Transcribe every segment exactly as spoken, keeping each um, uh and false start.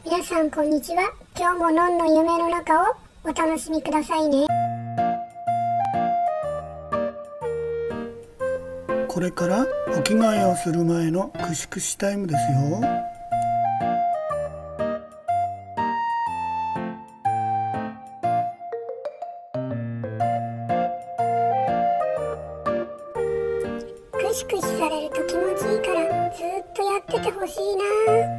皆さんこんにちは。今日ものんの夢の中をお楽しみくださいね。 これからお着替えをする前のクシクシタイムですよ。 クシクシされると気持ちいいからずっとやっててほしいな。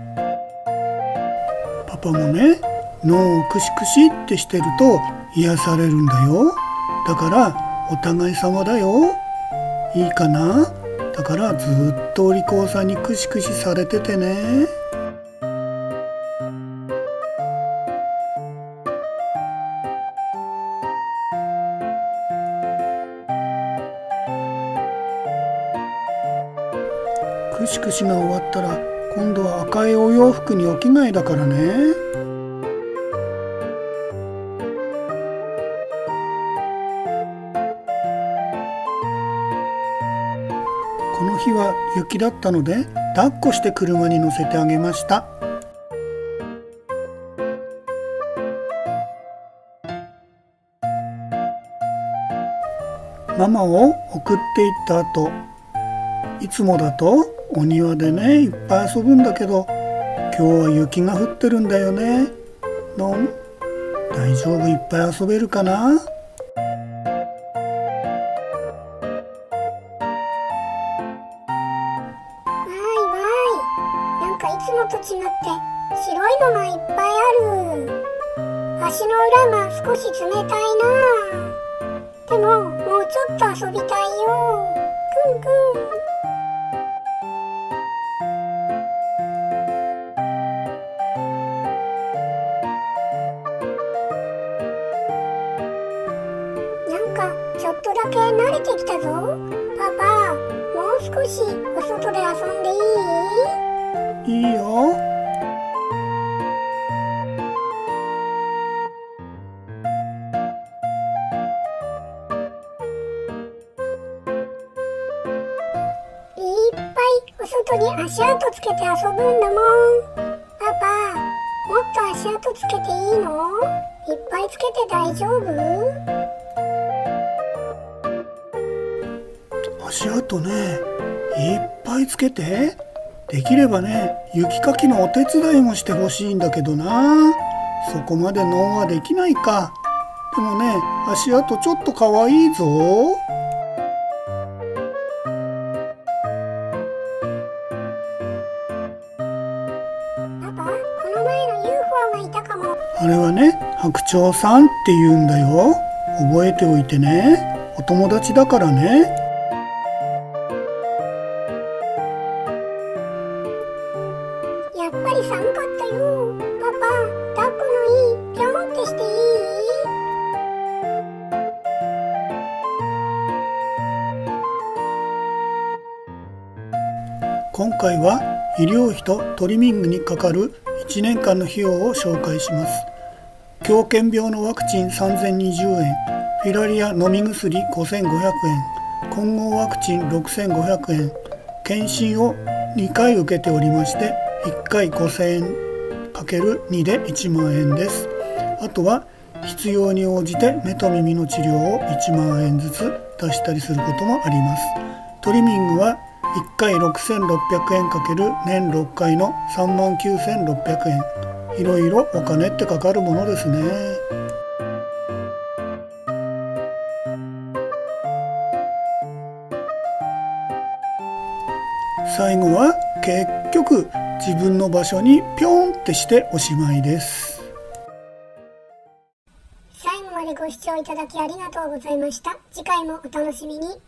パパもね、脳をクシクシってしてると癒されるんだよ。だからお互い様だよ。いいかな？だからずっとお利口さんにクシクシされててね。クシクシが終わったら今度は赤いお洋服にお着替えだからね。この日は雪だったので抱っこして車に乗せてあげました。ママを送っていった後、いつもだとお庭でねいっぱい遊ぶんだけど、今日は雪が降ってるんだよね。のん、大丈夫？いっぱい遊べるかな？ いつもと違って白いのがいっぱいある。足の裏が少し冷たいな。でももうちょっと遊びたいよ。くんくん。なんかちょっとだけ慣れてきたぞ。パパ、もう少しお外で遊んでいい？ いいよ。 いっぱいお外に足跡つけて遊ぶんだもん。パパ、もっと足跡つけていいの？いっぱいつけて大丈夫？ 足跡ね、いっぱいつけて。できればね、雪かきのお手伝いもしてほしいんだけどな。そこまでのはできないか。でもね、足跡ちょっとかわいいぞ。 パパ、この前の ユーフォー がいたかも。 あれはね、白鳥さんって言うんだよ。覚えておいてね。お友達だからね。 やっぱり寒かったよ。パパ、抱っこのいいぴょんってしていい？ 今回は医療費とトリミングにかかるいちねんかんの費用を紹介します。狂犬病のワクチンさんぜんにじゅうえん、フィラリア飲み薬ごせんごひゃくえん、混合ワクチンろくせんごひゃくえん、検診をにかい受けておりまして、いっかいごせんえんかけるにでいちまんえんです。あとは必要に応じて目と耳の治療をいちまんえんずつ出したりすることもあります。トリミングはいっかいろくせんろっぴゃくえんかける年ろっかいのさんまんきゅうせんろっぴゃくえん。いろいろお金ってかかるものですね。最後は結局自分の場所にピョンってしておしまいです。 最後までご視聴いただきありがとうございました。次回もお楽しみに。